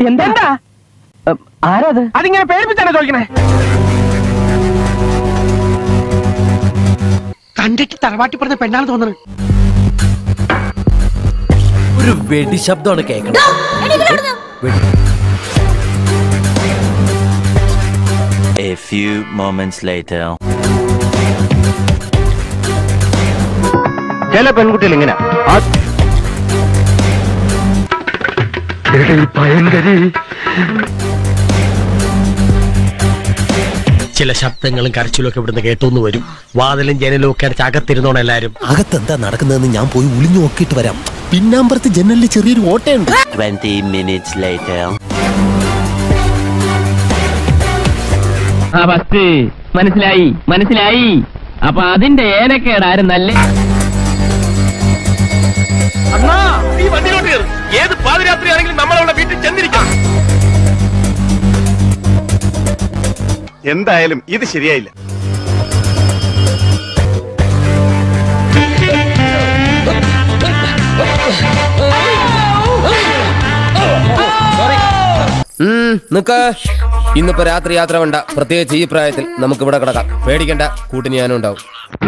എന്താ ആരാത്? അതിങ്ങനെ പേടിപ്പിച്ചാണ് ചോദിക്കണേ. കണ്ടിട്ട് തറവാട്ടി പറഞ്ഞ പെണ്ണാണ് തോന്നുന്നത്. ഒരു വെടി ശബ്ദമാണ് കേൾക്കണം. A few moments later. ചില പെൺകുട്ടികൾ ഇങ്ങനെ ചില ശബ്ദങ്ങളും കരച്ചിലും ഒക്കെ ഇവിടുന്ന് കേട്ടോന്ന് വരും. വാതിലും ജനലും ഒക്കെ അടച്ച് അകത്തിരുന്നോണം എല്ലാരും. അകത്തെന്താ നടക്കുന്നതെന്ന് ഞാൻ പോയി ഒളിഞ്ഞു നോക്കിയിട്ട് വരാം. പിന്നാമ്പുറത്ത് ജനലിൽ ചെറിയൊരു ഓട്ടയുണ്ട്. 20 minutes later. മനസ്സിലായി. അപ്പൊ അതിന്റെ ഏനക്കേടാരും നല്ല ഏത് പാതിരാത്രി ആണെങ്കിലും നമ്മളവിടെ വീട്ടിൽ ചെന്നിരിക്കാം. എന്തായാലും ഇത് ശരിയായില്ല. ഇന്നിപ്പോ രാത്രി യാത്ര വേണ്ട. പ്രത്യേകിച്ച് ഈ പ്രായത്തിൽ നമുക്ക് ഇവിടെ കിടക്കാം. പേടിക്കണ്ട, കൂട്ടിന് ഞാനും ഉണ്ടാവും.